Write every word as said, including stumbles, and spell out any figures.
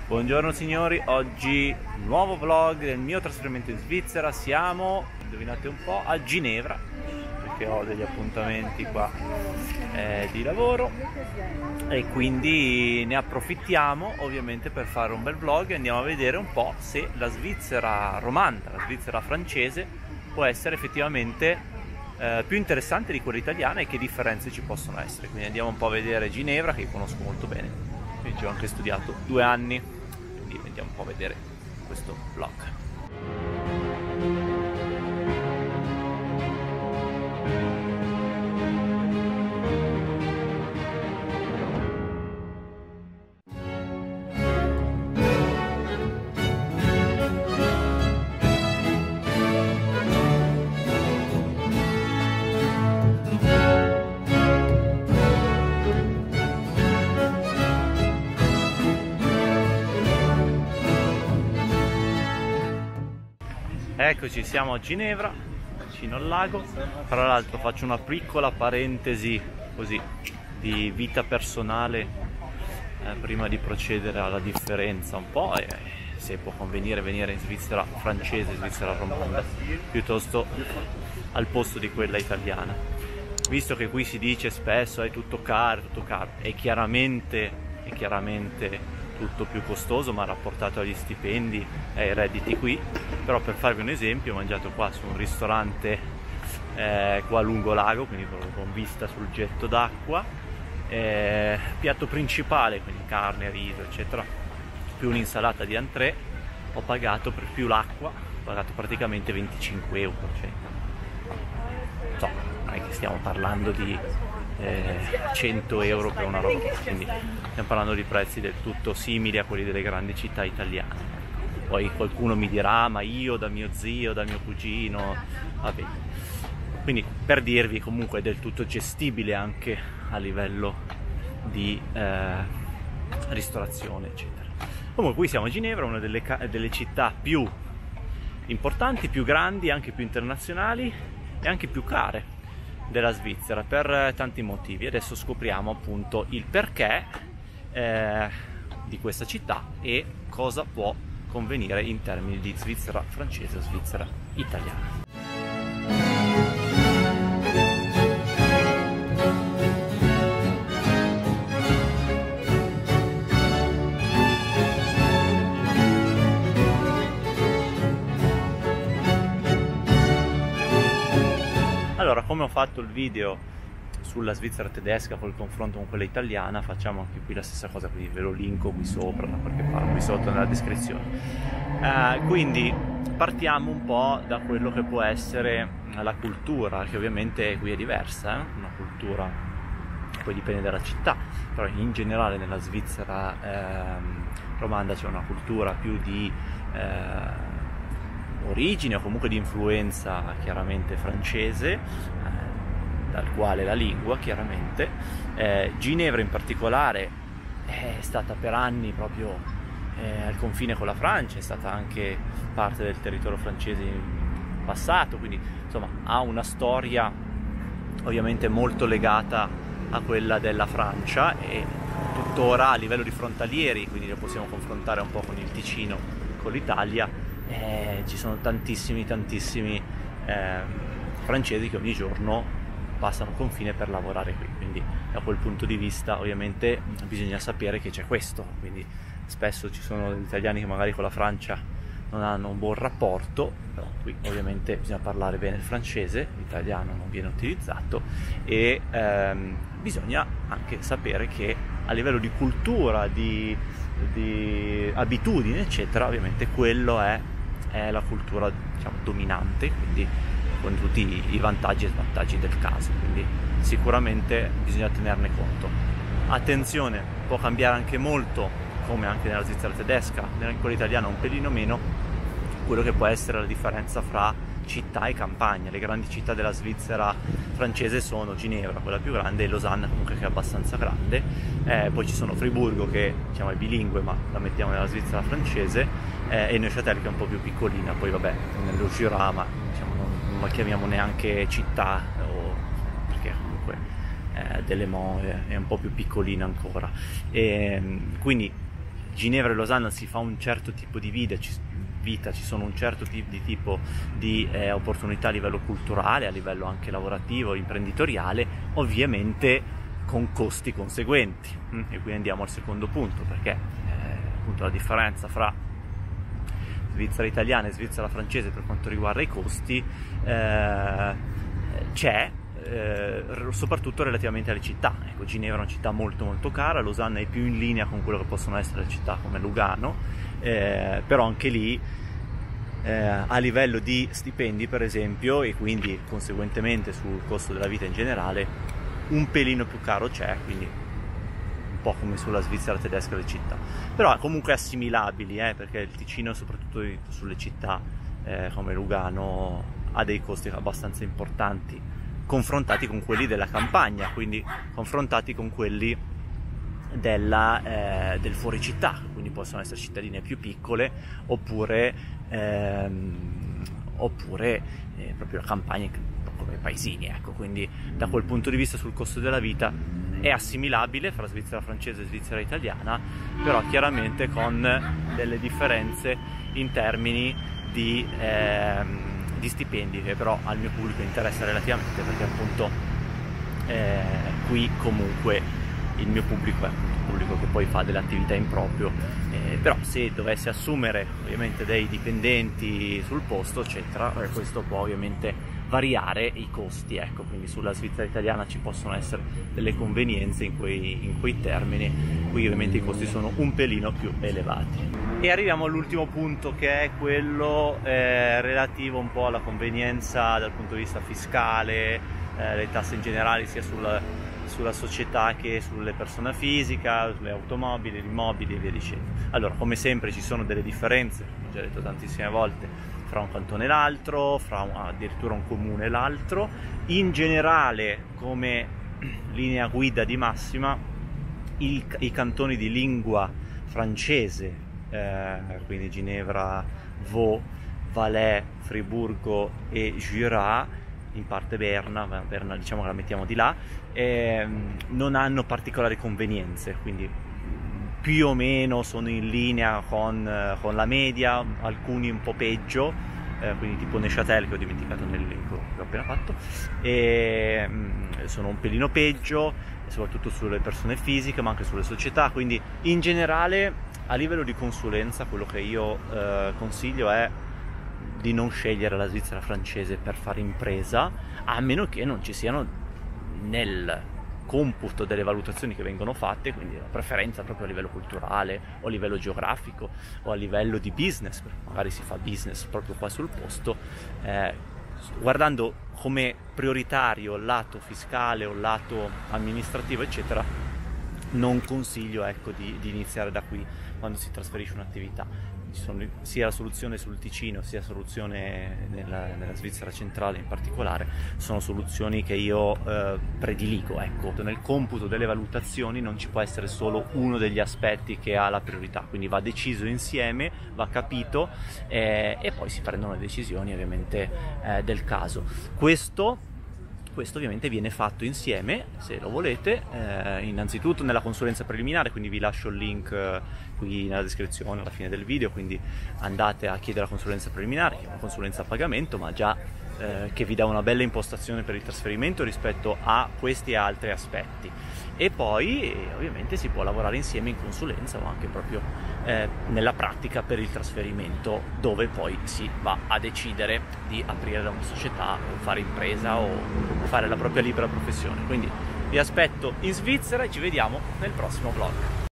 Buongiorno signori, oggi nuovo vlog del mio trasferimento in Svizzera. Siamo, indovinate un po', a Ginevra, perché ho degli appuntamenti qua eh, di lavoro e quindi ne approfittiamo ovviamente per fare un bel vlog e andiamo a vedere un po' se la Svizzera romanda, la Svizzera francese può essere effettivamente eh, più interessante di quella italiana e che differenze ci possono essere. Quindi andiamo un po' a vedere Ginevra, che conosco molto bene, quindi ci ho anche studiato due anni. Quindi andiamo un po' a vedere questo vlog. Eccoci, siamo a Ginevra, vicino al lago. Tra l'altro faccio una piccola parentesi così di vita personale eh, prima di procedere alla differenza un po' e se può convenire venire in Svizzera francese, Svizzera romanda, piuttosto al posto di quella italiana. Visto che qui si dice spesso è tutto caro, tutto caro, è chiaramente, è chiaramente tutto più costoso, ma rapportato agli stipendi e ai redditi qui. Però per farvi un esempio, ho mangiato qua su un ristorante eh, qua lungo lago, quindi con vista sul getto d'acqua, eh, piatto principale, quindi carne, riso eccetera, più un'insalata di entrée, ho pagato per più l'acqua, ho pagato praticamente venticinque euro, cioè, so, non è che stiamo parlando di eh, cento euro per una roba, quindi stiamo parlando di prezzi del tutto simili a quelli delle grandi città italiane. Poi qualcuno mi dirà, ma io da mio zio, da mio cugino, vabbè. Quindi per dirvi, comunque è del tutto gestibile anche a livello di eh, ristorazione, eccetera. Comunque qui siamo a Ginevra, una delle, delle città più importanti, più grandi, anche più internazionali e anche più care della Svizzera per tanti motivi. Adesso scopriamo appunto il perché eh, di questa città e cosa può convenire in termini di Svizzera francese o Svizzera italiana. Allora, come ho fatto il video sulla Svizzera tedesca col confronto con quella italiana, facciamo anche qui la stessa cosa, quindi ve lo linko qui sopra, da qualche parte, qui sotto nella descrizione. Uh, quindi partiamo un po' da quello che può essere la cultura, che ovviamente qui è diversa, eh? Una cultura, poi dipende dalla città, però in generale nella Svizzera ehm, romanda c'è una cultura più di eh, origine o comunque di influenza chiaramente francese, eh, dal quale la lingua chiaramente. eh, Ginevra in particolare è stata per anni proprio eh, al confine con la Francia, è stata anche parte del territorio francese in passato, quindi insomma ha una storia ovviamente molto legata a quella della Francia e tuttora a livello di frontalieri, quindi lo possiamo confrontare un po' con il Ticino, con l'Italia, eh, ci sono tantissimi tantissimi eh, francesi che ogni giorno passano confine per lavorare qui, quindi da quel punto di vista ovviamente bisogna sapere che c'è questo, quindi spesso ci sono degli italiani che magari con la Francia non hanno un buon rapporto, però qui ovviamente bisogna parlare bene il francese, l'italiano non viene utilizzato e ehm, bisogna anche sapere che a livello di cultura, di, di abitudini eccetera, ovviamente quello è, è la cultura, diciamo, dominante, quindi con tutti i vantaggi e svantaggi del caso, quindi sicuramente bisogna tenerne conto. Attenzione, può cambiare anche molto, come anche nella Svizzera tedesca, in quella italiana un pelino meno, quello che può essere la differenza fra città e campagna. Le grandi città della Svizzera francese sono Ginevra, quella più grande, e Losanna comunque che è abbastanza grande, eh, poi ci sono Friburgo che diciamo è bilingue ma la mettiamo nella Svizzera francese, eh, e Neuchâtel che è un po' più piccolina, poi vabbè nello Jura, ma diciamo non, non la chiamiamo neanche città, o, perché comunque eh, Delémont è, è un po' più piccolina ancora, e quindi Ginevra e Losanna si fa un certo tipo di vita, ci, vita, ci sono un certo tipo di, tipo di eh, opportunità a livello culturale, a livello anche lavorativo, imprenditoriale, ovviamente con costi conseguenti. E qui andiamo al secondo punto, perché eh, appunto la differenza fra Svizzera italiana e Svizzera francese per quanto riguarda i costi eh, c'è, eh, soprattutto relativamente alle città. Ecco, Ginevra è una città molto molto cara, Losanna è più in linea con quello che possono essere le città come Lugano, eh, però anche lì eh, a livello di stipendi per esempio, e quindi conseguentemente sul costo della vita in generale, un pelino più caro c'è, quindi un po' come sulla Svizzera tedesca le città, però comunque assimilabili, eh, perché il Ticino soprattutto sulle città eh, come Lugano ha dei costi abbastanza importanti confrontati con quelli della campagna, quindi confrontati con quelli della, eh, del fuoricittà, quindi possono essere cittadine più piccole oppure, ehm, oppure eh, proprio la campagna come paesini, ecco. Quindi da quel punto di vista sul costo della vita è assimilabile fra Svizzera francese e Svizzera italiana, però chiaramente con delle differenze in termini di, ehm, di stipendi, che però al mio pubblico interessa relativamente, perché appunto eh, qui comunque il mio pubblico è un pubblico che poi fa delle attività in proprio, eh, però se dovesse assumere ovviamente dei dipendenti sul posto eccetera, eh, questo può ovviamente variare i costi, ecco. Quindi sulla Svizzera italiana ci possono essere delle convenienze in quei, in quei termini, qui ovviamente i costi sono un pelino più elevati. E arriviamo all'ultimo punto, che è quello eh, relativo un po' alla convenienza dal punto di vista fiscale, eh, le tasse in generale sia sulla, sulla società che sulle persone fisiche, sulle automobili, gli immobili e via dicendo. Allora, come sempre ci sono delle differenze, ho già detto tantissime volte, fra un cantone e l'altro, fra un, addirittura un comune e l'altro. In generale, come linea guida di massima, il, i cantoni di lingua francese, eh, quindi Ginevra, Vaud, Valais, Friburgo e Jura, in parte Berna, Berna diciamo che la mettiamo di là, eh, non hanno particolari convenienze, quindi più o meno sono in linea con, con la media, alcuni un po' peggio, eh, quindi tipo Neuchâtel, che ho dimenticato nell'elenco che ho appena fatto, e mh, sono un pelino peggio, soprattutto sulle persone fisiche ma anche sulle società. Quindi in generale a livello di consulenza quello che io eh, consiglio è di non scegliere la Svizzera francese per fare impresa, a meno che non ci siano nel computo delle valutazioni che vengono fatte, quindi la preferenza proprio a livello culturale o a livello geografico o a livello di business, perché magari si fa business proprio qua sul posto, eh, guardando come prioritario il lato fiscale o il lato amministrativo eccetera, non consiglio, ecco, di, di iniziare da qui quando si trasferisce un'attività. Ci sono sia la soluzione sul Ticino sia la soluzione nella, nella Svizzera centrale in particolare, sono soluzioni che io eh, prediligo, ecco. Nel computo delle valutazioni non ci può essere solo uno degli aspetti che ha la priorità, quindi va deciso insieme, va capito eh, e poi si prendono le decisioni ovviamente eh, del caso. Questo Questo ovviamente viene fatto insieme, se lo volete, eh, innanzitutto nella consulenza preliminare, quindi vi lascio il link eh, qui nella descrizione alla fine del video, quindi andate a chiedere la consulenza preliminare, che è una consulenza a pagamento, ma già eh, che vi dà una bella impostazione per il trasferimento rispetto a questi e altri aspetti. E poi eh, ovviamente si può lavorare insieme in consulenza o anche proprio eh, nella pratica per il trasferimento, dove poi si va a decidere di aprire una società o fare impresa o fare la propria libera professione. Quindi vi aspetto in Svizzera e ci vediamo nel prossimo vlog.